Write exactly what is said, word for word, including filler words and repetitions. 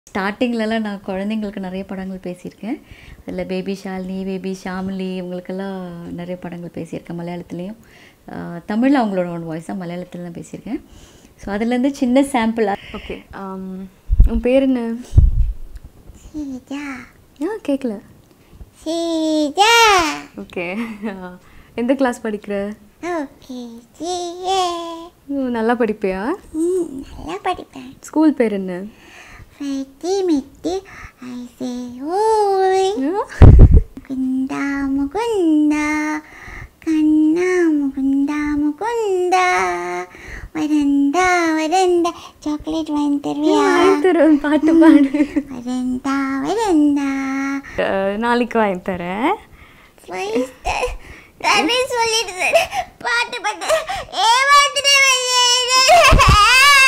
ஸ்டார்டிங்லலாம் நான் குழந்தைங்களுக்கு நிறைய படங்கள் பேசியிருக்கேன். அதில் பேபி ஷாலினி, பேபி ஷாமிலி இவங்களுக்கெல்லாம் நிறைய படங்கள் பேசியிருக்கேன். மலையாளத்துலேயும் தமிழில் அவங்களோட ஒன் வாய்ஸாக மலையாளத்தில் தான் பேசியிருக்கேன். ஸோ அதுலேருந்து சின்ன சாம்பிள். ஓகே, உன் பேர் என்ன? Sreeja. ஆ கேட்கல. Sreeja. ஓகே, எந்த கிளாஸ் படிக்கிற? ஓகே ஜிஏ. நல்லா படிப்பியா? ம் நல்லா படிப்பேன். ஸ்கூல் பேர் என்ன? ஃபைட்டி மிட்டி ஐசே ஓய். முகுந்தா முகுந்தா கண்ணா முகுந்தா முகுந்தா வரண்டா வரண்டா சாக்லேட் வாங்கி தருவியா? வாங்கி தருவேன், பாட்டு பாடு. வரண்டா வரண்டா நாளைக்கு வாங்கி தரேன். ப்ளீஸ் தரேன் சொல்லிட்டு பாட்டு பாட்டு ஏமாத்துறேன்.